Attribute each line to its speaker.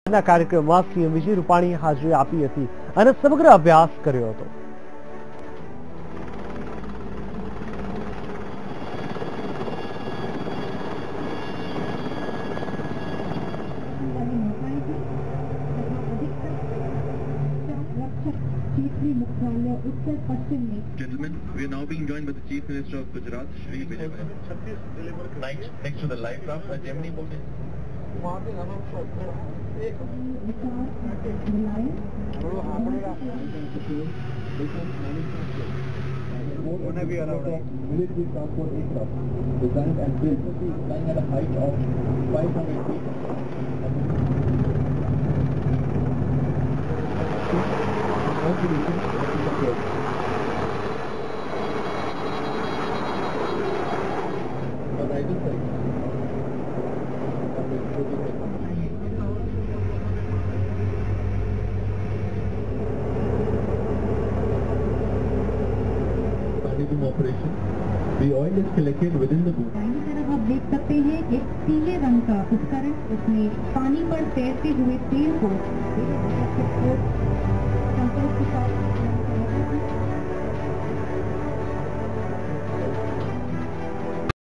Speaker 1: કાર્યક્રમમાં સીએમ વિજય રૂપાણીએ હાજરી આપી હતી અને સમગ્ર અભ્યાસ કર્યો હતો.
Speaker 2: Gentlemen, we are now being joined by the Chief Minister of Gujarat, Shri Vijay Bhai. Next to the live craft, Gemini boat is.
Speaker 3: Military transport aircraft designed and built flying at a height of 500 feet. Operation. The oil is collected within the boat.
Speaker 4: दाहिनी तरफ आप देख सकते हैं एक पीले रंग का उपकरण, उसमें पानी पर तैरते हुए तेल को